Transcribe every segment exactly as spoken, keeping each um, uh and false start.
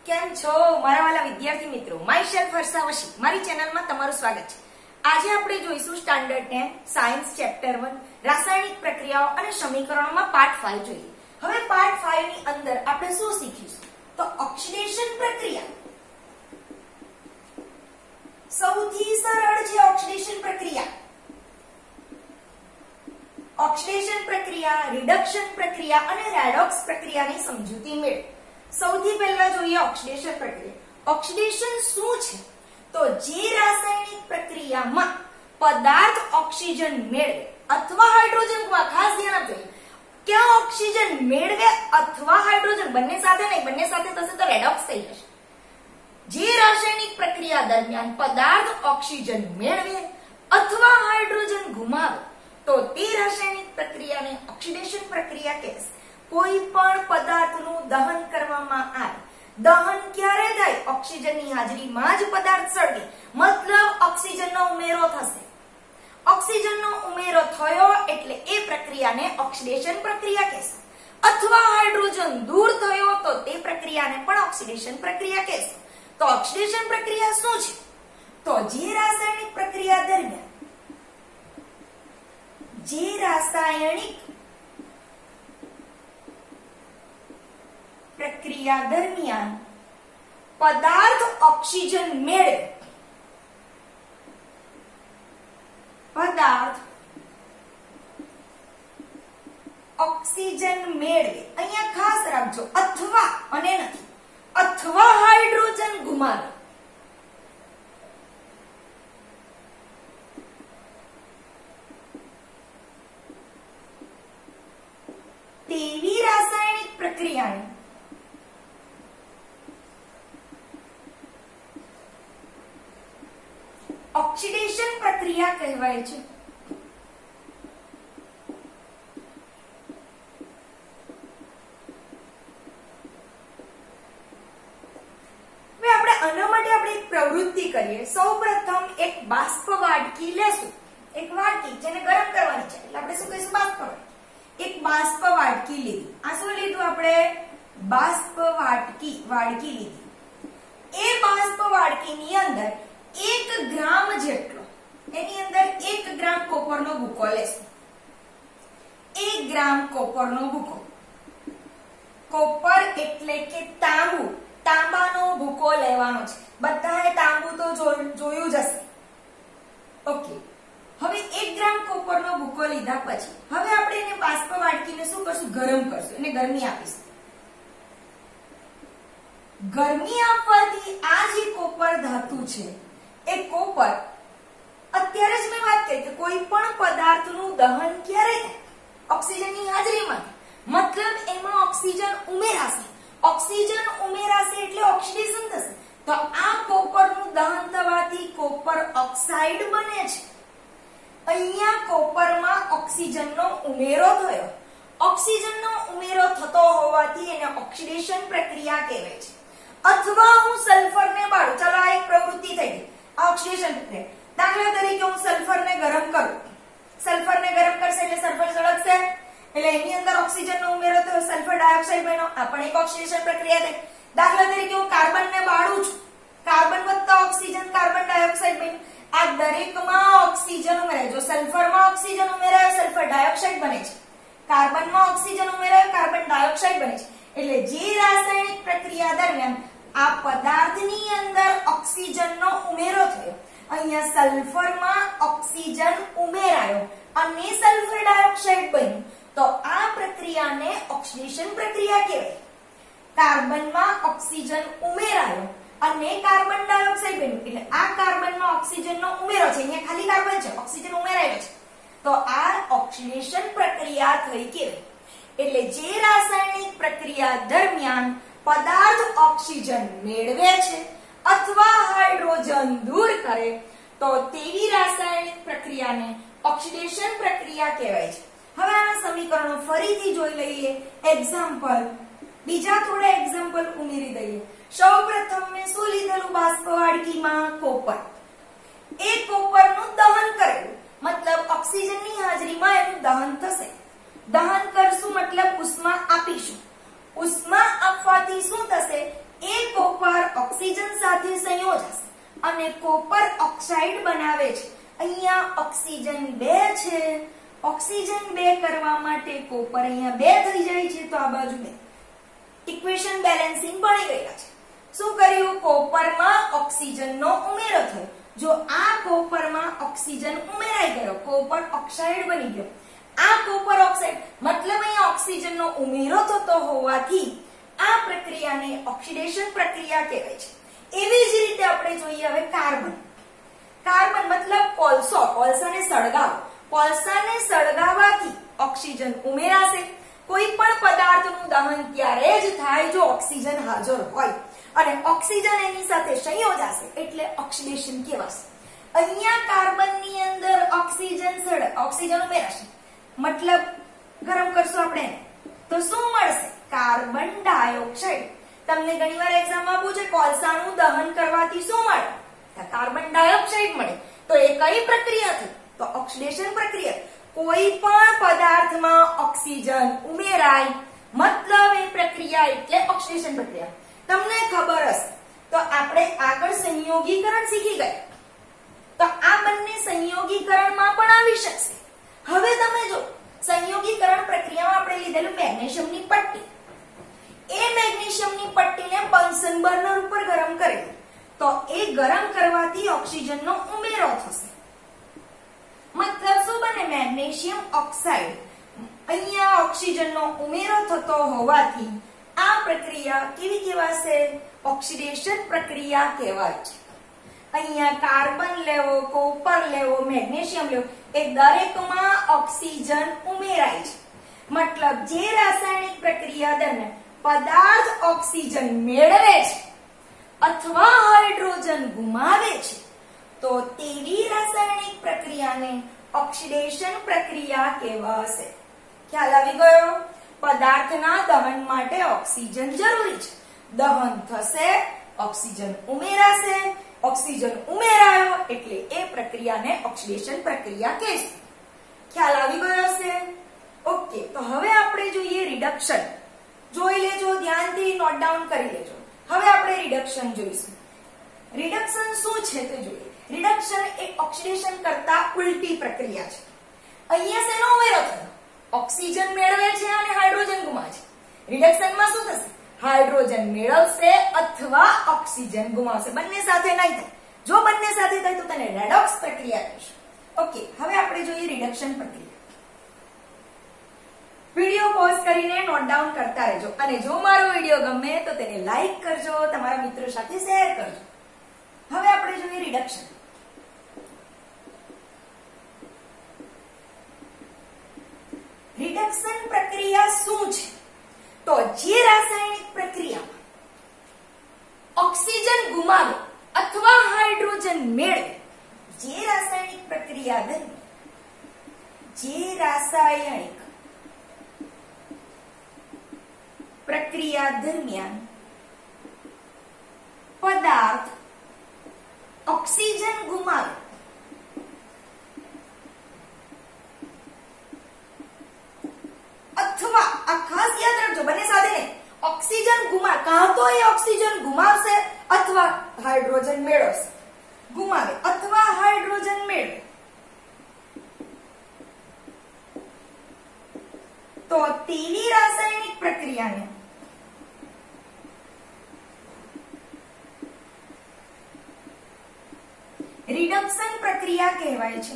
કેમ છો મારા વાલા વિદ્યાર્થી મિત્રો? માય સેલ્ફ હર્ષા વશી મારી ચેનલમાં તમારું સ્વાગત છે। આજે આપણે જોઈશું standard ten science chapter one રાસાયણિક પ્રક્રિયાઓ અને સમીકરણોમાં પાર્ટ પાંચ જોઈએ। હવે પાર્ટ પાંચ ની અંદર આપણે શું શીખીશું? તો ઓક્સિડેશન પ્રક્રિયા સૌથી સરળ છે। ઓક્સિડેશન પ્રક્રિયા ઓક્સિડેશન પ્રક્રિયા, રિડક્શન પ્રક્રિયા અને રેડોક્સ પ્રક્રિયાની સમજૂતી મેળવો। સૌથી પહેલા જોઈએ ઓક્સિડેશન પ્રક્રિયા। ઓક્સિડેશન શું છે? તો જે રાસાયણિક પ્રક્રિયામાં પદાર્થ ઓક્સિજન મેળવે અથવા હાઇડ્રોજન, ખાસ ધ્યાન આપજો, ક્યાં ઓક્સિજન મેળવે અથવા હાઇડ્રોજન, બંને સાથે નહીં, બંને સાથે થશે તો રેડોક્સ થઈ જશે। જે રાસાયણિક પ્રક્રિયા દરમિયાન પદાર્થ ઓક્સિજન મેળવે અથવા હાઇડ્રોજન ગુમાવે તો તે રાસાયણિક પ્રક્રિયાને ઓક્સિડેશન પ્રક્રિયા કહેવાય। કોઈ પણ પદાર્થનું દહન કરવામાં આવે, દહન ક્યારે થાય? ઓક્સિજનની હાજરીમાં જ પદાર્થ સળગે, મતલબ ઓક્સિજનનો ઉમેરો થશે। ઓક્સિજનનો ઉમેરો થયો એટલે એ પ્રક્રિયાને ઓક્સિડેશન પ્રક્રિયા કહેશે, અથવા હાઇડ્રોજન દૂર થયો તો તે પ્રક્રિયાને પણ ઓક્સિડેશન પ્રક્રિયા કહેશે। તો ઓક્સિડેશન પ્રક્રિયા શું છે? તો જે રાસાયણિક પ્રક્રિયા દરમિયાન જે રાસાયણિક પ્રક્રિયા દરમિયાન પદાર્થ ઓક્સિજન મેળવે પદાર્થ ઓક્સિજન મેળવે, અહીંયા ખાસ રાખજો, અથવા અને નથી, અથવા હાઇડ્રોજન ગુમાવે તેવી રાસાયણિક પ્રક્રિયાને ઓક્સિડેશન પ્રક્રિયા કહેવાય છે। હવે આપણે આના માટે આપણે એક પ્રવૃત્તિ કરીએ। સૌપ્રથમ એક બાષ્પ વાડકી લેશું, એક વાડકી જેને ગરમ કરવાની છે, એટલે આપણે શું કહીશું? બાષ્પ વાડકી। એક બાષ્પ વાડકી લીધી, આ શું લીધું આપણે? બાષ્પ વાડકી વાડકી લીધી। એ બાષ્પ વાડકીની અંદર એક ગ્રામ જેટલો, એની અંદર એક ગ્રામ કોપરનો ભૂકો લેશું। એક ગ્રામ કોપરનો ભૂકો, કોપર એટલે કે તાંબુ, તાંબાનો ભૂકો લેવાનો છે। બધાએ તાંબુ તો જોયું જ હશે, ઓકે। હવે એક ગ્રામ કોપરનો ભૂકો લીધા પછી હવે આપણે એને બાષ્પ વાડકીને શું કરશું? ગરમ કરશું, એને ગરમી આપીશું। ગરમી આપવાથી આ જે કોપર ધાતુ છે એ કોપર, અત્યારે જ મેં વાત કરી કે કોઈ પણ પદાર્થનું દહન ક્યારે થાય? ઓક્સિજનની હાજરીમાં, મતલબ એમાં ઓક્સિજન ઉમેરાશે, ઓક્સિજન ઉમેરાશે એટલે ઓક્સિડેશન થશે। તો આ કોપરનું દહન થવાથી કોપર ઓક્સાઇડ બને છે। અહીંયા કોપરમાં ઓક્સિજનનો ઉમેરો થયો, ઓક્સિજનનો ઉમેરો થતો હોવાથી એને ઓક્સિડેશન પ્રક્રિયા કહેવાય છે। અથવા હું સલ્ફરને બાળું, ચાલો આ એક પ્રવૃત્તિ થઈ ગઈ, ઓક્સિડેશન પ્રક્રિયા। દાખલા તરીકે હું સલ્ફરને ગરમ કરું, સલ્ફરને ગરમ કરશે એટલે સલ્ફર સળગશે, એટલે એની અંદર ઓક્સિજનનો ઉમેરો થયો, સલ્ફર ડાયોક્સાઇડ બન્યો, આ પણ એક ઓક્સિડેશન પ્રક્રિયા થઈ। દાખલા તરીકે હું કાર્બનને બાળું છું, કાર્બન વત્તા ઓક્સિજન, કાર્બન ડાયોક્સાઇડ બન્યું। આ દરેકમાં ઓક્સિજન ઉમેરાય, જો સલ્ફરમાં ઓક્સિજન ઉમેરાય સલ્ફર ડાયોક્સાઇડ બને છે, કાર્બનમાં ઓક્સિજન ઉમેરાય કાર્બન ડાયોક્સાઇડ બને છે। એટલે જે રાસાયણિક પ્રક્રિયા દરમિયાન આ પદાર્થની અંદર ઓક્સિજનનો ઉમેરો થયો, અહીંયા સલ્ફરમાં ઓક્સિજન ઉમેરાયો અને સલ્ફર ડાયોક્સાઇડ બન્યું, તો આ પ્રક્રિયાને ઓક્સિડેશન પ્રક્રિયા કહેવાય। કાર્બનમાં ઓક્સિજન ઉમેરાયો અને કાર્બન ડાયોક્સાઇડ બન્યું, એટલે આ કાર્બનમાં ઓક્સિજનનો ઉમેરો છે, અહીંયા ખાલી કાર્બન છે, ઓક્સિજન ઉમેરાયો છે, તો આ ઓક્સિડેશન પ્રક્રિયા થઈ કહેવાય। એટલે જે રાસાયણિક પ્રક્રિયા દરમિયાન પદાર્થ ઓક્સિજન મેળવે છે અથવા હાઇડ્રોજન દૂર કરે તો તેવી રાસાયણિક પ્રક્રિયાને ઓક્સિડેશન પ્રક્રિયા કહેવાય છે। હવે આના સમીકરણો ફરીથી જોઈ લઈએ, એક્ઝામ્પલ, બીજા થોડા એક્ઝામ્પલ ઉમેરી દઈએ। સૌપ્રથમ મેં શું લીધેલું? બાષ્પ વાડકીમાં કોપર, એ કોપરનું દહન કરેલું, મતલબ ઓક્સિજનની હાજરીમાં એનું દહન થશે। દહન કરશું મતલબ ઉષ્મા આપીશું, ઉષ્મા આપવાથી શું થશે? એક કોપર ઓક્સિજન સાથે સંયોજાશે અને કોપર ઓક્સાઇડ બનાવે છે. અહીંયા ઓક્સિજન બે છે. ઓક્સિજન બે કરવા માટે કોપર અહીંયા બે થઈ જાય છે તો આ બાજુ બે. ઇક્વેશન બેલેન્સિંગ બની ગયા છે. શું કર્યું? કોપરમાં ઓક્સિજનનો ઉમેરો થયો. જો આ કોપરમાં ઓક્સિજન ઉમેરાઈ ગયો, કોપર ઓક્સાઇડ બની ગયો. આ કોપર ઓક્સાઇડ મતલબ અહીંયા ઓક્સિજનનો ઉમેરો થતો હોવાથી આ પ્રક્રિયાને ઓક્સિડેશન પ્રક્રિયા કહેવાય છે. એવી જ રીતે આપણે જોઈએ હવે કાર્બન. કાર્બન મતલબ કોલસો. કોલસાને સળગાવો. કોલસાને સળગાવવાથી ઓક્સિજન ઉમેરાશે. કોઈ પણ પદાર્થનું દહન ત્યારે જ થાય જો ઓક્સિજન હાજર હોય અને ઓક્સિજન એની સાથે સંયોજાશે એટલે ઓક્સિડેશન કહેવાશે. અહીંયા કાર્બનની અંદર ઓક્સિજન સળ ઓક્સિજન ઉમેરાશે મતલબ ગરમ કરશું આપણે તો શું મળશે? Carbon dioxide. તમને ઘણીવાર એક્ઝામમાં પૂછે કોલસાનું દહન કરવાથી શું મળે? તો કાર્બન ડાયોક્સાઇડ મળે. તો એ કઈ પ્રક્રિયા થઈ? તો ઓક્સિડેશન પ્રક્રિયા. કોઈ પણ પદાર્થમાં ઓક્સિજન ઉમેરાય મતલબ એ પ્રક્રિયા એટલે ઓક્સિડેશન પ્રક્રિયા. તમને ખબર હશે તો આપણે આગળ સંયોગીકરણ શીખી ગયા. તો આ બંને સંયોગીકરણમાં પણ આવી શકશે. હવે તમે જો સંયોગીકરણ પ્રક્રિયામાં આપણે લીધેલું મેગ્નેશિયમની પટ્ટી. એ મેગ્નેશિયમની પટ્ટીને બન્સન બર્નર ઉપર ગરમ કરેલી. તો એ ગરમ કરવાથી ઓક્સિજનનો ઉમેરો થશે. મતલબ શું બને? Magnesium oxide. અહીંયા ઓક્સિજનનો ઉમેરો થતો હોવાથી આ પ્રક્રિયા કેવી કહેવાશે? ઓક્સિડેશન પ્રક્રિયા કહેવાય છે. અહીંયા કાર્બન લેવો, કોપર લેવો, મેગ્નેશિયમ લેવો એ દરેકમાં ઓક્સિજન ઉમેરાય છે. મતલબ જે રાસાયણિક પ્રક્રિયા દરમિયાન પદાર્થ ઓક્સિજન મેળવે છે અથવા હાઇડ્રોજન ગુમાવે છે તો તેવી રાસાયણિક પ્રક્રિયાને ઓક્સિડેશન પ્રક્રિયા કહેવાશે. ખ્યાલ આવી ગયો? પદાર્થના દહન માટે ઓક્સિજન જરૂરી છે. દહન થશે, ઓક્સિજન ઉમેરાશે. ઓક્સિજન ઉમેરાયો એટલે એ પ્રક્રિયાને ઓક્સિડેશન પ્રક્રિયા કહેશે. ખ્યાલ આવી ગયો હશે? ઓકે, તો હવે આપણે જોઈએ રિડક્શન. જોઈ લેજો, ધ્યાનથી નોટ ડાઉન કરી લેજો. હવે આપણે રિડક્શન જોઈશું. રિડક્શન શું છે તે જોઈએ. રિડક્શન એ ઓક્સિડેશન કરતા ઉલટી પ્રક્રિયા છે. અહીંયા શેનો ઉમેરો થયો? ઓક્સિજન મેળવે છે અને હાઇડ્રોજન ગુમાવે છે. રિડક્શનમાં શું થશે? હાઇડ્રોજન મેળવશે અથવા ઓક્સિજન ગુમાવશે. બંને સાથે નહીં થાય. જો બંને સાથે થાય તો તેને રેડોક્સ પ્રક્રિયા કહીશું. ઓકે, હવે આપણે જોઈએ રિડક્શન પ્રક્રિયા. વિડિયો પોઝ કરીને નોટ ડાઉન કરતા રહેજો અને જો મારો વિડિયો ગમે તો તેને લાઈક કરજો, તમારા મિત્રો સાથે શેર કરજો. હવે આપણે જોઈએ રિડક્શન. રિડક્શન પ્રક્રિયા શું છે? તો જે રાસાયણિક પ્રક્રિયામાં ઓક્સિજન ગુમાવે અથવા હાઇડ્રોજન મેળવે, જે રાસાયણિક પ્રક્રિયા દરમિયાન જે રાસાયણિક પ્રક્રિયા દરમિયાન પદાર્થ ઓક્સિજન ગુમાવે અથવા આ ખાસ યાદ રાખજો, બંને સાથે નહીં. ઓક્સિજન ગુમાવે, કાં તો એ ઓક્સિજન ગુમાવશે અથવા હાઇડ્રોજન મેળવશે. ગુમાવે અથવા હાઇડ્રોજન મેળવે તો તેની રાસાયણિક પ્રક્રિયાને રિડક્શન પ્રક્રિયા કહેવાય છે.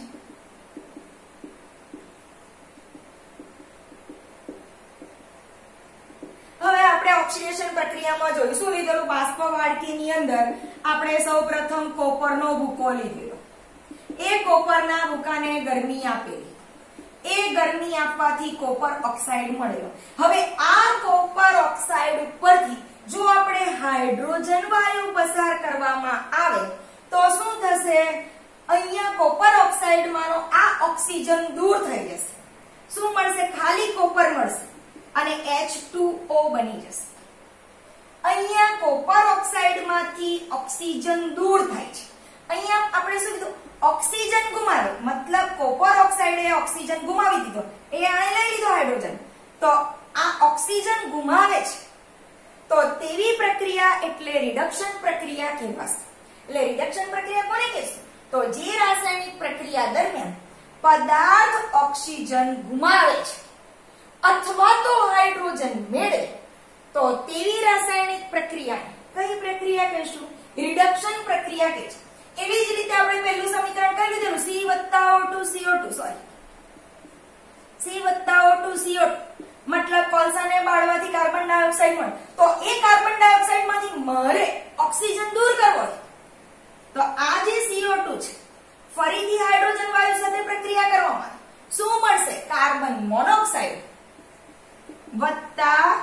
હવે આપણે ઓક્સિડેશન પ્રક્રિયામાં જોઈશું લીધેલું બાષ્પ વાડકીની અંદર આપણે સૌપ્રથમ કોપરનો ભૂકો લીધેલો. એ કોપરના ભૂકાને ગરમી આપેલી. એ ગરમી આપવાથી કોપર ઓક્સાઇડ મળેલો. હવે આ કોપર ઓક્સાઇડ ઉપરથી જો આપણે હાઇડ્રોજન વાયુ પસાર કરવામાં આવે તો શું થશે? અહીંયા કોપર ઓક્સાઇડમાંનો આ ઓક્સિજન દૂર થઈ જશે. શું મળશે? ખાલી કોપર મળશે અને એચ ટુ ઓ બની જશે. અહીંયા કોપર ઓક્સાઇડમાંથી ઓક્સિજન દૂર થાય છે. અહીંયા આપણે શું કીધું? ઓક્સિજન ગુમાવે મતલબ કોપર ઓક્સાઇડે ઓક્સિજન ગુમાવી દીધો, એ આણે લઈ લીધો હાઇડ્રોજન. તો આ ઓક્સિજન ગુમાવે છે તો તેવી પ્રક્રિયા એટલે રિડક્શન પ્રક્રિયા કહેવાશે. એટલે રિડક્શન પ્રક્રિયા કોને કહેશું? તો જે રાસાયણિક પ્રક્રિયા દરમિયાન પદાર્થ ઓક્સિજન ગુમાવે છે અથવા તો હાઇડ્રોજન મેળવે તો તેવી રાસાયણિક પ્રક્રિયા કઈ પ્રક્રિયા કહીશું? રિડક્શન પ્રક્રિયા કહે છે. એવી જ રીતે આપણે પહેલું સમીકરણ કઈ લીધેલું? C વત્તા O two C O two sorry C વત્તા O two C O two મતલબ કોલસાને બાળવાથી કાર્બન ડાયોક્સાઇડ મળે. તો એ કાર્બન ડાયોક્સાઇડ માંથી મારે ઓક્સિજન દૂર કરવો છે તો આ જે C O ટુ છે ફરીથી હાઇડ્રોજન વાયુ સાથે પ્રક્રિયા કરવામાં શું મળશે? કાર્બન મોનોક્સાઇડ વત્તા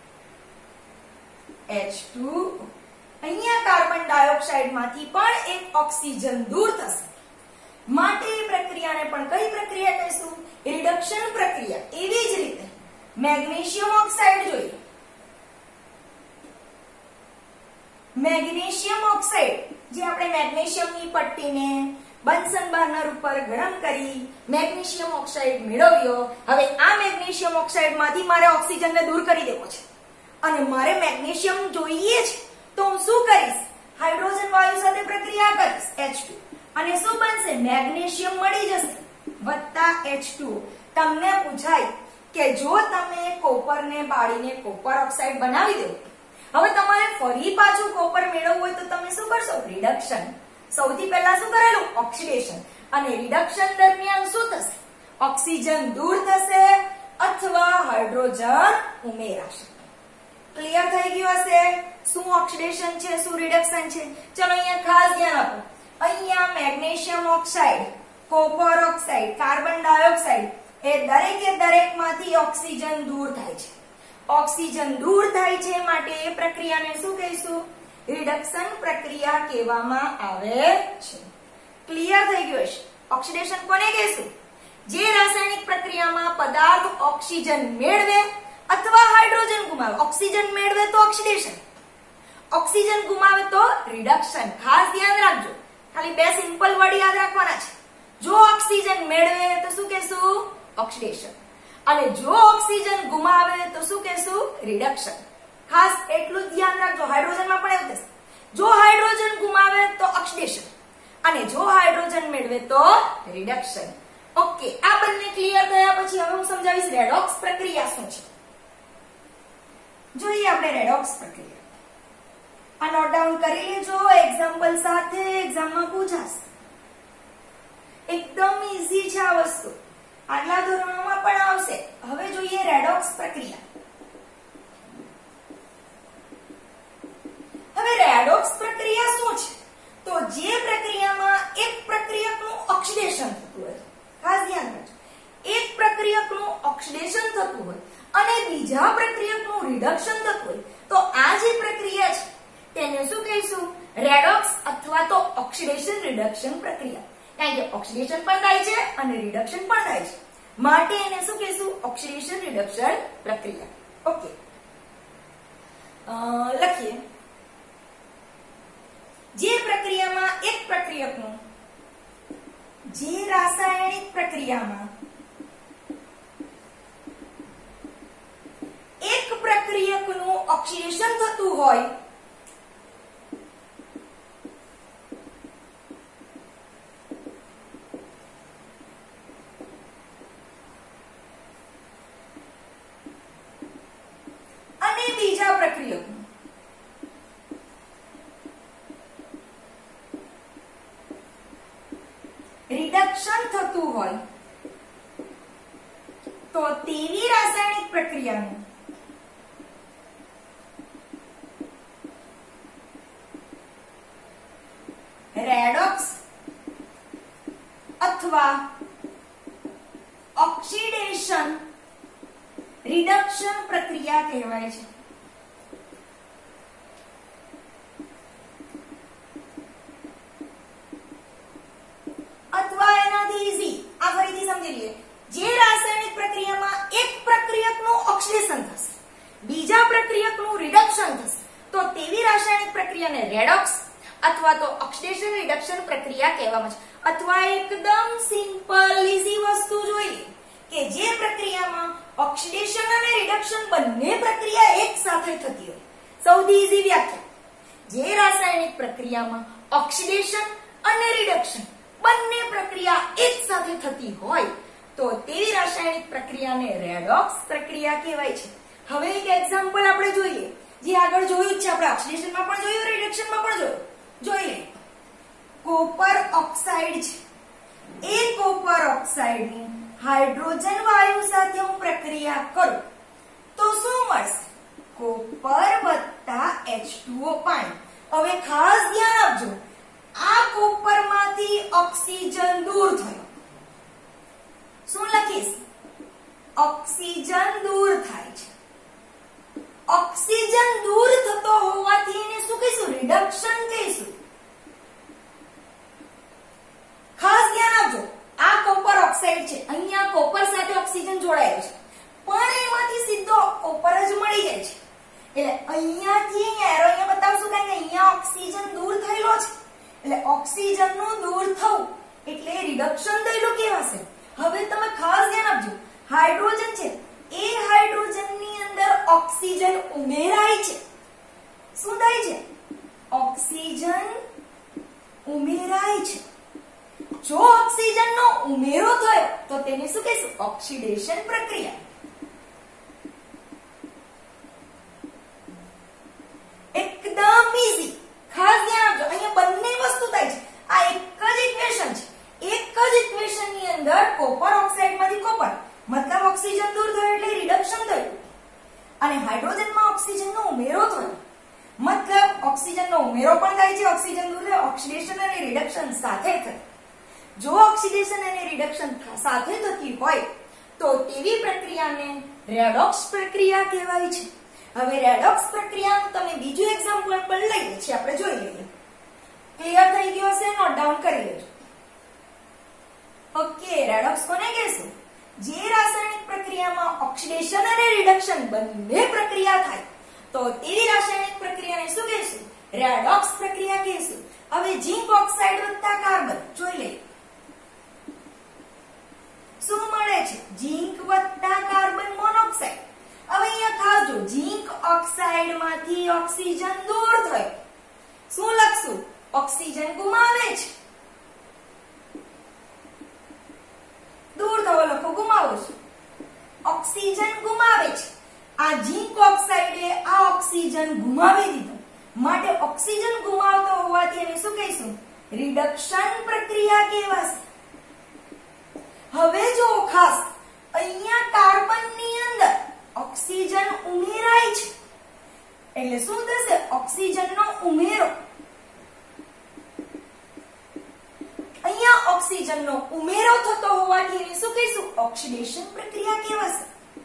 H ટુ O. અહીંયા કાર્બન ડાયોક્સાઇડ માંથી પણ એક ઓક્સિજન દૂર થશે માટે એ પ્રક્રિયાને પણ કઈ પ્રક્રિયા કહીશું? રિડક્શન પ્રક્રિયા. એવી જ રીતે મેગ્નેશિયમ ઓક્સાઇડ જોઈએ. મેગ્નેશિયમ ઓક્સાઇડ જે આપણે મેગ્નેશિયમની પટ્ટીને બન્સન બર્નર ઉપર ગરમ કરી મેગ્નેશિયમ ઓક્સાઇડ મેળવ્યો. હવે આ મેગ્નેશિયમ ઓક્સાઇડમાંથી મારે ઓક્સિજનને દૂર કરી દેવો છે અને મારે મેગ્નેશિયમ જોઈએ છે તો હું શું કરીશ? હાઇડ્રોજન વાયુ સાથે પ્રક્રિયા કરીશ H ટુ અને શું બનશે? મેગ્નેશિયમ મળી જશે વત્તા H ટુ O. તમને પૂછાય કે જો તમે કોપરને બાળીને કોપર ઓક્સાઇડ બનાવી દો, હવે તમારે ફરી પાછું કોપર મેળવવું હોય તો તમે શું કરશો? રિડક્શન. સૌથી પહેલા શું કરેલું? ઓક્સિડેશન. અને રિડક્શન દરમિયાન શું થશે? ઓક્સિજન દૂર થશે અથવા હાઇડ્રોજન ઉમેરાશે. ક્લિયર થઈ ગયું હશે શું ઓક્સિડેશન છે શું રિડક્શન છે? ચલો અહીંયા ખાસ ધ્યાન આપો. અહીંયા magnesium oxide, copper oxide, carbon dioxide એ દરેકે દરેક માંથી ઓક્સિજન દૂર થાય છે. ઓક્સિજન દૂર થાય છે માટે એ પ્રક્રિયાને શું કહીશું? રિડક્શન પ્રક્રિયા કહેવામાં આવે છે. ક્લિયર થઈ ગયું હશે? ઓક્સિડેશન કોને કહીશું? જે રાસાયણિક પ્રક્રિયામાં પદાર્થ ઓક્સિજન મેળવે અથવા હાઇડ્રોજન ગુમાવે. ઓક્સિજન મેળવે તો ઓક્સિડેશન, ઓક્સિજન ગુમાવે તો રિડક્શન. ખાસ ધ્યાન રાખજો, ખાલી બે સિમ્પલ વર્ડ યાદ રાખવાના છે. જો ઓક્સિજન મેળવે તો શું કહેશું? ઓક્સિડેશન. અને જો ઓક્સિજન ગુમાવે તો શું કહેશું? રિડક્શન. ખાસ એટલું જ ધ્યાન રાખજો. હાઇડ્રોજનમાં પણ એવું થશે. જો હાઇડ્રોજન ગુમાવે તો ઓક્સિડેશન અને જો હાઇડ્રોજન મેળવે તો રિડક્શન. ઓકે, આ બંને ક્લિયર થયા પછી હવે હું સમજાવીશ રેડોક્સ પ્રક્રિયા શું છે. જોઈએ આપણે રેડોક્સ પ્રક્રિયા. આ નોટ ડાઉન કરી લેજો, એક્ઝામ્પલ સાથે એક્ઝામમાં પૂછાશે. એકદમ ઈઝી છે આ વસ્તુ, આગલા ધોરણોમાં પણ આવશે. હવે જોઈએ રેડોક્સ પ્રક્રિયા. હવે રેડોક્સ પ્રક્રિયા શું છે? તો જે પ્રક્રિયામાં એક પ્રક્રિયકનું ઓક્સિડેશન થતું હોય, ખાસ ધ્યાન રાખજો, એક પ્રક્રિયકનું ઓક્સિડેશન થતું હોય અને બીજા પ્રક્રિયકનું રિડક્શન થતું હોય તો આ જે પ્રક્રિયા છે તેને શું કહીશું? રેડોક્સ અથવા તો ઓક્સિડેશન રિડક્શન પ્રક્રિયા. કારણ કે ઓક્સિડેશન પણ થાય છે અને રિડક્શન પણ થાય છે માટે એને શું કહીશું? ઓક્સિડેશન રિડક્શન પ્રક્રિયા. ઓકે, લખીએ. જે પ્રક્રિયામાં એક પ્રક્રિયકનું જે રાસાયણિક પ્રક્રિયામાં એક પ્રક્રિયકનું ઓક્સિડેશન થતું હોય અને બીજા પ્રક્રિયકનું રિડક્શન થતું હોય તો તેવી રાસાયણિક પ્રક્રિયાનું રેડોક્સ અથવા ઓક્સિડેશન રિડક્શન પ્રક્રિયા કહેવાય છે. અથવા એનાથી ઈઝી આ ફરીથી સમજી લઈએ. જે રાસાયણિક પ્રક્રિયામાં એક પ્રક્રિયકનું ઓક્સિડેશન થશે, બીજા પ્રક્રિયકનું રિડક્શન થશે તો તેવી રાસાયણિક પ્રક્રિયાને રેડોક્સ અથવા તો ઓક્સિડેશન રિડક્શન પ્રક્રિયા કહેવામાં આવે છે. અથવા એકદમ સિમ્પલ ઈઝી વસ્તુ જોઈએ કે જે પ્રક્રિયામાં ઓક્સિડેશન અને રિડક્શન બંને પ્રક્રિયા એક સાથે થતી હોય સૌથી ઈઝી વ્યાખ્યા, જે રાસાયણિક પ્રક્રિયામાં ઓક્સિડેશન અને રિડક્શન બંને પ્રક્રિયા એક સાથે થતી હોય તો તેવી રાસાયણિક પ્રક્રિયાને રેડોક્સ પ્રક્રિયા કહેવાય છે. હવે એક એક્ઝામ્પલ આપણે જોઈએ, જે આગળ જોયું છે, આપણે ઓક્સિડેશનમાં પણ જોયું, રિડક્શનમાં પણ જોયું. જોઈએ, કોપર ઓક્સાઇડ છે. એ કોપર ઓક્સાઇડની હાઇડ્રોજન વાયુ સાથે હું પ્રક્રિયા કરું તો શું મળશે? કોપર વત્તા એચ ટુ ઓ પાણી. હવે ખાસ ધ્યાન આપજો, આ કોપરમાંથી ઓક્સિજન દૂર થયો. શું લખીશ? ઓક્સિજન દૂર થાય છે. ઓક્સિજન દૂર થતો હોવાથી એને શું કહીશું? રિડક્શન કહીશું. ખાસ ધ્યાન આપજો, આ કોપર ઓક્સાઇડ છે, અહીંયા કોપર સાથે ઓક્સિજન જોડાયેલો છે, પણ એમાંથી સીધો કોપર જ મળી જાય છે. એટલે અહીંયાથી એરો અહીંયા બતાવશું કે અહીંયા ઓક્સિજન દૂર થયેલો છે, એટલે ઓક્સિજન નું દૂર થવું એટલે રિડક્શન થયેલું કહેવાશે. હવે તમે ખાસ ધ્યાન આપજો, હાઇડ્રોજન છે, એ હાઇડ્રોજન ની અંદર ઓક્સિજન ઉમેરાય છે. શું થાય છે? ઓક્સિજન ઉમેરાય છે. જો ઓક્સિજન નો ઉમેરો થયો તો તેને શું કહીશું? ઓક્સિડેશન પ્રક્રિયા. એકદમ ઈઝી. ખાસ ધ્યાન આપજો, અહીંયા બંને વસ્તુ થાય છે. આ એક જ ઇક્વેશન છે. એક જ ઇક્વેશન ની અંદર કોપર ઓક્સાઇડ માંથી કોપર મતલબ ઓક્સિજન દૂર થયો એટલે રિડક્શન થયું, અને હાઇડ્રોજનમાં ઓક્સિજન નો ઉમેરો થયો મતલબ ઓક્સિજન નો ઉમેરો પણ થાય છે, ઓક્સિજન દૂર થયો, ઓક્સિડેશન અને રિડક્શન સાથે થાય. જો ઓક્સિડેશન અને રિડક્શન સાથે થતી હોય તો તેવી પ્રક્રિયાને રેડોક્સ પ્રક્રિયા કહેવાય છે. હવે રેડોક્સ પ્રક્રિયાનું તમે બીજું એક્ઝામ્પલ પણ લઈએ છીએ, આપણે જોઈ લઈએ. ક્લિયર થઈ ગયો હશે? નોટ ડાઉન કરી લેજો. ઓકે, રેડોક્સ કોને કહેશું? જે રાસાયણિક પ્રક્રિયામાં ઓક્સિડેશન અને રિડક્શન બંને પ્રક્રિયા થાય તો તેવી રાસાયણિક પ્રક્રિયાને શું કહેશું? રેડોક્સ પ્રક્રિયા કહેશું. હવે ઝીંક ઓક્સાઇડ વત્તા કાર્બન જોઈ લઈએ. શું મળે છે? ઝીંક વત્તા કાર્બન મોનોક્સાઇડ. હવે અહીંયા ખાસ જો, ઝીંક ઓક્સાઇડ માંથી ઓક્સિજન દૂર થયો. શું લખશું? ઓક્સિજન ગુમાવે છે. દૂર થવો લખો, ગુમાવો છો. ઓક્સિજન ગુમાવે છે. આ ઝીંક ઓક્સાઇડે આ ઓક્સિજન ગુમાવી દીધો, માટે ઓક્સિજન ગુમાવતો હોવાથી એને શું કહીશું? રિડક્શન પ્રક્રિયા કહેવાશે. હવે જો ખાસ, અહીંયા કાર્બન ની અંદર ઓક્સિજન ઉમેરાય છે એટલે શું થશે? ઓક્સિજન નો ઉમેરો. અહીંયા ઓક્સિજન નો ઉમેરો થતો હોવાથી એને શું કહીશું? ઓક્સિડેશન પ્રક્રિયા કહેવાશે.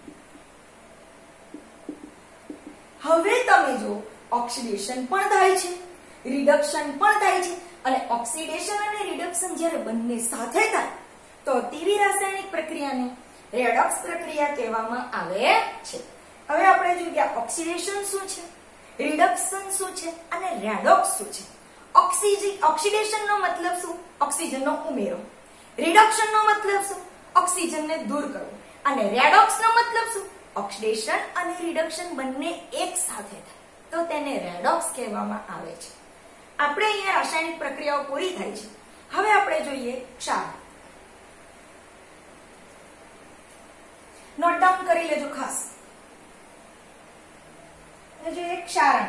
હવે તમે જો, ઓક્સિડેશન પણ થાય છે, રિડક્શન પણ થાય છે, અને ઓક્સિડેશન અને રિડક્શન જ્યારે બંને સાથે થાય તો તેવી રાસાયણિક પ્રક્રિયાને રેડોક્સ પ્રક્રિયા કહેવામાં આવે છે. હવે આપણે જોઈએ ઓક્સિડેશન શું છે, રિડક્શન શું છે અને રેડોક્સ શું છે. ઓક્સિડેશન નો મતલબ શું? ઓક્સિજન નો ઉમેરો. રિડક્શન નો મતલબ શું? ઓક્સિજન ને દૂર કરવું. અને રેડોક્સ નો મતલબ શું? ઓક્સિડેશન અને રિડક્શન બંને એક સાથે થાય તો તેને રેડોક્સ કહેવામાં આવે છે. આપણે અહીંયા રાસાયણિક પ્રક્રિયાઓ પૂરી થાય છે. હવે આપણે જોઈએ ક્ષાર. નોટ ડાઉન કરી લેજો ખાસ. જોઈએ ક્ષારણ.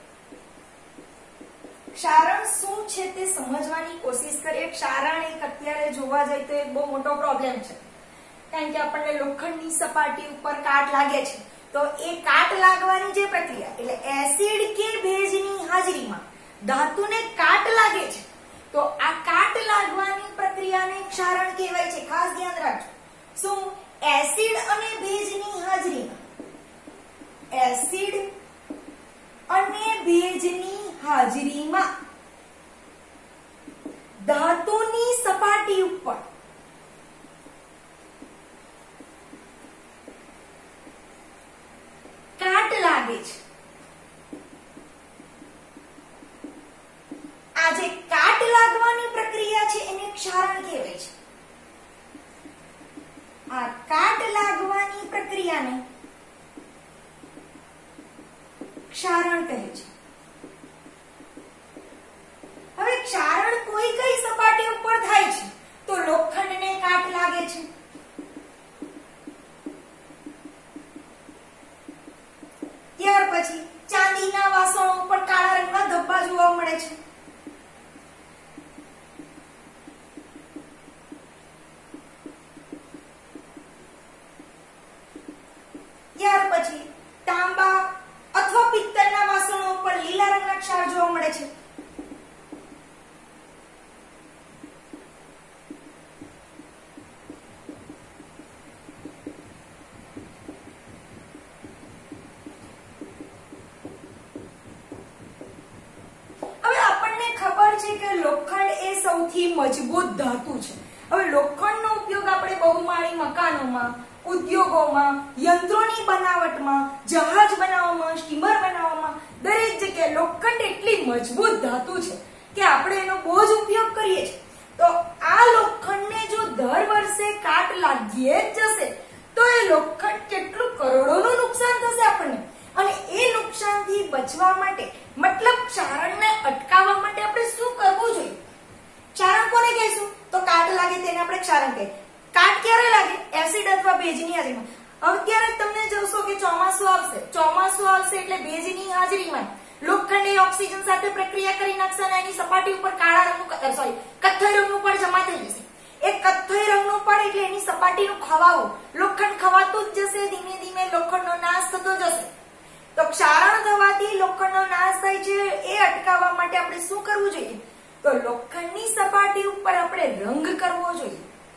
ક્ષારણ શું છે તે સમજવાની કોશિશ કરીએ. ક્ષારણ એક અત્યારે જોવા જાય તો એક બહુ મોટો પ્રોબ્લેમ છે, કારણ કે આપણને લોખંડની સપાટી ઉપર કાટ લાગે છે તો એ કાટ લાગવાની જે પ્રક્રિયા એટલે એસિડ કે ભેજની હાજરીમાં ધાતુને કાટ લાગે છે તો આ કાટ લાગવાની પ્રક્રિયાને ક્ષારણ કહેવાય છે. ખાસ ધ્યાન રાખજો. શું? એસિડ અને ભેજની હાજરીમાં એસિડ અને ભેજની હાજરીમાં ધાતુની સપાટી ઉપર કાટ લાગે છે. આ જે કાટ લાગવાની પ્રક્રિયા છે એને ક્ષારણ કહેવાય છે. આ કાટ લાગવાની પ્રક્રિયાને ક્ષારણ કહે મળે છે. લોખંડ એ સૌથી મજબૂત ધાતુ છે. હવે લોખંડનો ઉપયોગ આપણે બહુમાળી મકાનોમાં, ઉદ્યોગોમાં, યંત્રોની બનાવટમાં, જહાજ બનાવવામાં, સ્ટીમર બનાવવામાં દરેક જગ્યાએ લોખંડ એટલી મજબૂત ધાતુ છે કે આપણે એનો બહુ જ ઉપયોગ કરીએ છીએ. તો આ લોખંડને જો દર વર્ષે કાટ લાગીએ જ જશે તો એ લોખંડ કેટલું કરોડોનું નુકસાન થશે આપણને. અને એ નુકસાનથી બચવા માટે મતલબ ક્ષારણને અટકાવવા માટે આપણે શું કરવું જોઈએ? ક્ષારણ કોને કહીશું? તો કાટ લાગે તેને આપણે ક્ષારણ કહીએ. કાટ ક્યારે લાગે? એસિડ અથવા ભેજની હાજરીમાં. અત્યારે તમને જોશો કે ચોમાસું આવશે, ચોમાસું આવશે એટલે ભેજની હાજરીમાં લોખંડ એ ઓક્સિજન સાથે પ્રક્રિયા કરી નાખશે અને એની સપાટી ઉપર કાળા રંગનું સોરી કથ્થઈ રંગનું પડ જમા થઈ જશે. એ કથ્થઈ રંગનું પડ એટલે એની સપાટીનું ખવાવું, લોખંડ ખવાતું જ જશે. ધીમે ધીમે લોખંડનો નાશ થતો જશે. તો ક્ષારણ થવાથી લોખંડનો નાશ થાય છે, એ અટકાવવા માટે આપણે શું કરવું જોઈએ? તો લોખંડની સપાટી ઉપર આપણે રંગ કરવો જોઈએ.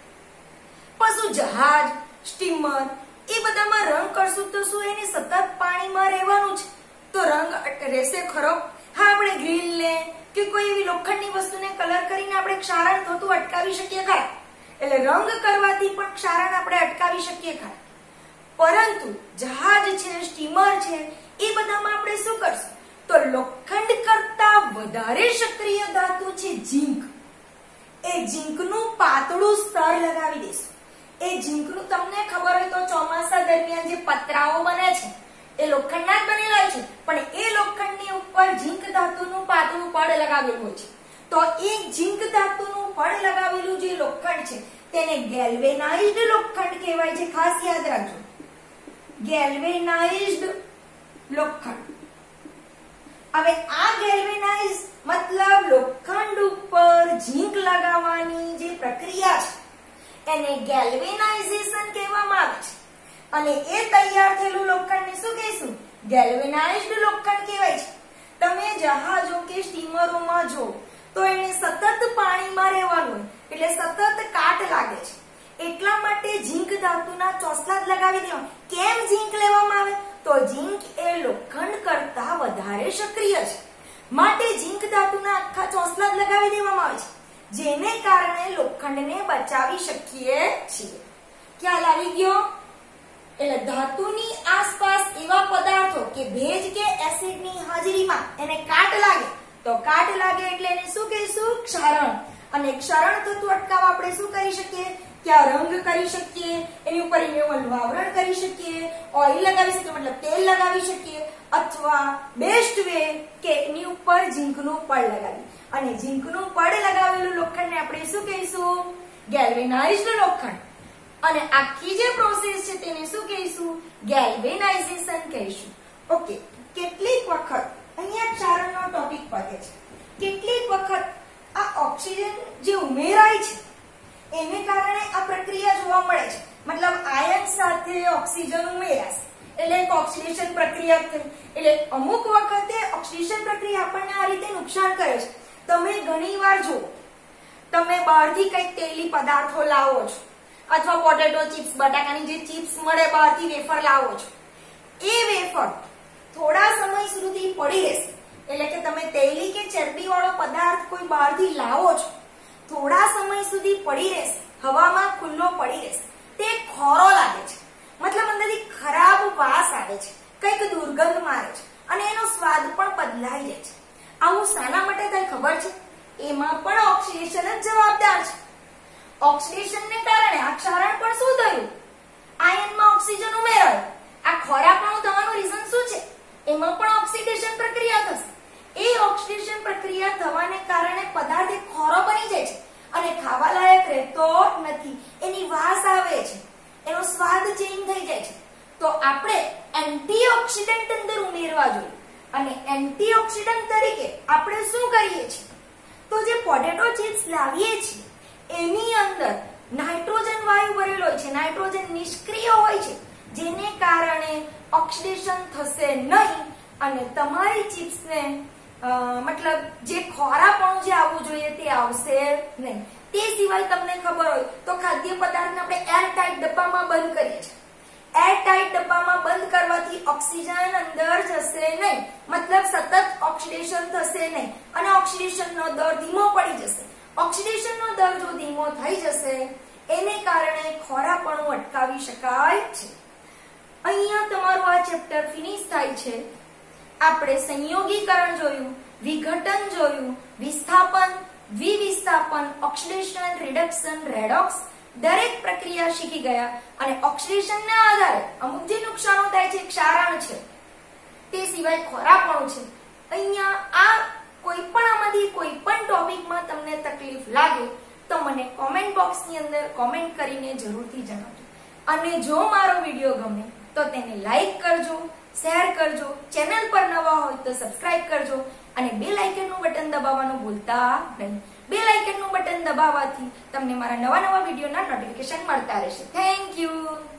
પશુ જહાજ, સ્ટીમર એ બધામાં રંગ કરશું તો શું એને સતત પાણીમાં રહેવાનું છે તો રંગ રહેશે ખરો? હા, આપણે ગ્રીલને કે કોઈ એવી લોખંડની વસ્તુને કલર કરીને આપણે ક્ષારણ થતું અટકાવી શકીએ ખરા. એટલે રંગ કરવાથી પણ ક્ષારણ આપણે અટકાવી શકીએ ખરા. પરંતુ જહાજ છે, સ્ટીમર છે એ બધામાં આપણે શું કરશું? તો લોખંડ કરતા વધારે સક્રિય ધાતુ છે ઝીંક. એ ઝીંકનું પાતળું સ્તર લગાવી દઈશું. એ ઝીંકનું તમને ખબર હોય તો ચોમાસા દરમિયાન જે પતરાઓ બને છે એ લોખંડના જ બનેલા હોય છે, પણ એ લોખંડની ઉપર ઝીંક ધાતુનું પાતળું પડ લગાવેલું હોય છે. તો એ ઝીંક ધાતુનું પડ લગાવેલું જે લોખંડ છે તેને ગેલ્વેનાઇઝ્ડ લોખંડ કહેવાય છે. ખાસ યાદ રાખજો, ગેલ્વેનાઇઝ્ડ લોખંડ. હવે આ ગેલ્વેનાઇઝ મતલબ લોખંડ ઉપર ઝીંક લગાવવાની જે પ્રક્રિયા છે એને ગેલ્વેનાઇઝેશન કહેવામાં આવે છે. અને એ તૈયાર થયેલું લોખંડને શું કહીશું? ગેલ્વેનાઇઝ્ડ લોખંડ કહેવાય છે. તમે જહાજો કે સ્ટીમરોમાં જો તો એને સતત પાણીમાં રહેવાનું એટલે સતત કાટ લાગે છે. એટલા માટે ઝીંક ધાતુના ચોસલા જ લગાવી દેવા. કેમ ઝીંક લેવામાં આવે? તો ઝીંક એ લોખંડ કરતા વધારે સક્રિય છે, માટે ઝીંક ધાતુના આખા ચોસલા જ લગાવી દેવામાં આવે છે, જેને કારણે લોખંડને બચાવી શકીએ છીએ. ખ્યાલ આવી ગયો? એટલે ધાતુની આસપાસ એવા પદાર્થો કે ભેજ કે એસિડની હાજરીમાં એને કાટ લાગે તો કાટ લાગે એટલે એને શું કહીશું? ક્ષારણ. અને ક્ષારણ થતું અટકાવવા આપણે શું કરી શકીએ? ક્યાં રંગ કરી શકીએ, એની ઉપર ઇનેમલ આવરણ કરી શકીએ, ઓઇલ લગાવી શકીએ મતલબ તેલ લગાવી શકીએ, અથવા બેસ્ટ વે કે એની ઉપર ઝીંકનું પડ લગાવી. અને ઝીંકનું પડ લગાવેલું લોખંડને આપણે શું કહીશું? ગેલ્વેનાઇઝ્ડ લોખંડ. અને આખી જે પ્રોસેસ છે તેને શું કહીશું? ગેલ્વેનાઇઝેશન કહીશું. ઓકે, કેટલીક વખત અહીંયા ક્ષારણનો ટોપિક પતે છે. કેટલીક વખત આ ઓક્સિજન જે ઉમેરાય છે એને કારણે આ પ્રક્રિયા જોવા મળે છે. મતલબ આયન સાથે ઓક્સિજન ઉમેરાશે એટલે એક ઓક્સિડેશન પ્રક્રિયા થઈ. એટલે અમુક વખતે ઓક્સિડેશન પ્રક્રિયા આપણને આ રીતે નુકસાન કરે છે. તમે ઘણીવાર જુઓ, તમે બહારથી કંઈક તેલી પદાર્થો લાવો છો અથવા પોટેટો ચિપ્સ, બટાકાની જે ચિપ્સ મળે બહારથી વેફર લાવો છો, એ વેફર થોડા સમય સુધી પડી રહેશે. એટલે કે તમે તેલી કે ચરબી વાળો પદાર્થ કોઈ બહારથી લાવો છો, થોડા સમય સુધી પડી રહેશે, હવામાં ખુલ્લો પડી રહેશે, તે ખોરો લાગે છે, મતલબ અંદરથી ખરાબ વાસ આવે છે, કંઈક દુર્ગંધ મારે છે અને એનો સ્વાદ પણ બદલાઈ જાય છે. આવું શાના માટે થાય ખબર છે? એમાં પણ ઓક્સિડેશન જ જવાબદાર છે. ઓક્સિડેશનને કારણે આ ક્ષારણ પણ શું થયું? આયનમાં ઓક્સિજન ઉમેરાયો. આ ખોરાપણું થવાનું રીઝન શું છે? એમાં પણ ઓક્સિડેશન પ્રક્રિયા થશે. એ ઓક્સિડેશન પ્રક્રિયા થવાને કારણે પદાર્થ એક ખોરો બની જાય છે અને ખાવા લાયક રહેતો નથી. એની વાસ આવે છે, એનો સ્વાદ ચેન્જ થઈ જાય છે. તો આપણે એન્ટીઓક્સિડન્ટ અંદર ઉમેરવા જોઈએ. અને એન્ટીઓક્સિડન્ટ તરીકે આપણે શું કરીએ છીએ? તો જે પોટેટો ચિપ્સ લાવીએ છીએ એની અંદર નાઇટ્રોજન વાયુ ભરેલો હોય છે. નાઇટ્રોજન નિષ્ક્રિય હોય છે, જેને કારણે ઓક્સિડેશન થશે નહીં અને તમારી ચિપ્સને મતલબ જે ખોરાપણું જે આવવું જોઈએ તે આવશે નહીં. તે સિવાય તમને ખબર હોય તો ખાદ્ય પદાર્થને આપણે એરટાઇટ ડબ્બામાં બંધ કરીએ છીએ. એરટાઇટ ડબ્બામાં બંધ કરવાથી ઓક્સિજન અંદર જશે નહીં, મતલબ સતત ઓક્સિડેશન થશે નહીં અને ઓક્સિડેશનનો દર ધીમો પડી જશે. ઓક્સિડેશનનો દર જો ધીમો થઈ જશે એને કારણે ખોરાપણું અટકાવી શકાય છે. અહીંયા તમારું આ ચેપ્ટર ફિનિશ થાય છે. આપણે સંયોગીકરણ જોયું, વિઘટન જોયું, વિસ્થાપન, દ્વિવિસ્થાપન, ઓક્સિડેશન, રિડક્શન, રેડોક્સ દરેક પ્રક્રિયા શીખી ગયા અને ઓક્સિડેશનના આધારે અમુક જે નુકસાનો થાય છે ક્ષારણ છે, તે સિવાય ખોરાપણું છે. અહીંયા આ કોઈ પણ આમાંથી કોઈ પણ ટોપિકમાં તમને તકલીફ લાગે તો મને કોમેન્ટ બોક્સની અંદર કોમેન્ટ કરીને જરૂરથી જણાવજો. અને જો મારો વિડીયો ગમે તો તેને લાઈક કરજો, શેર કરજો, ચેનલ પર નવા હોય તો સબસ્ક્રાઇબ કરજો અને બેલ આઇકનનું બટન દબાવવાનું ભૂલતા નહીં. બેલ આઇકનનું બટન દબાવવાથી તમને મારા નવા નવા વિડીયોના નોટિફિકેશન મળતા રહેશે. Thank you.